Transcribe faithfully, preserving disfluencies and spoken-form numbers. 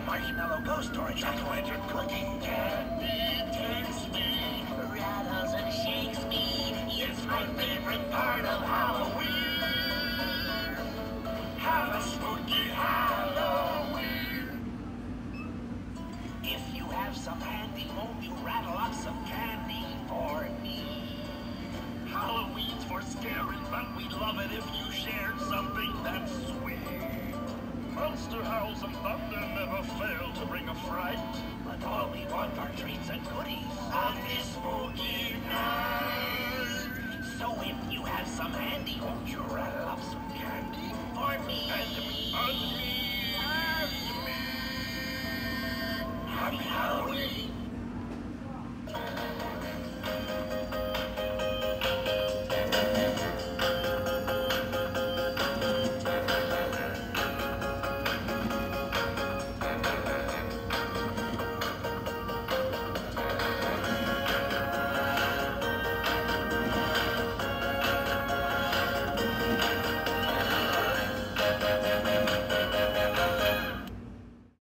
marshmallow ghost or a jack-o'-lantern cookie. Candy takes me, rattles and shakes me. It's my favorite part of Halloween. Have a spooky Halloween. If you have some handy, won't you rattle off some candy for me? Halloween's for scaring, but we'd love it if you shared something that's sweet. Monster howls and thunder never fail to bring a fright. But all we want are treats and goodies on this spooky night. So if you have some handy, won't you rattle off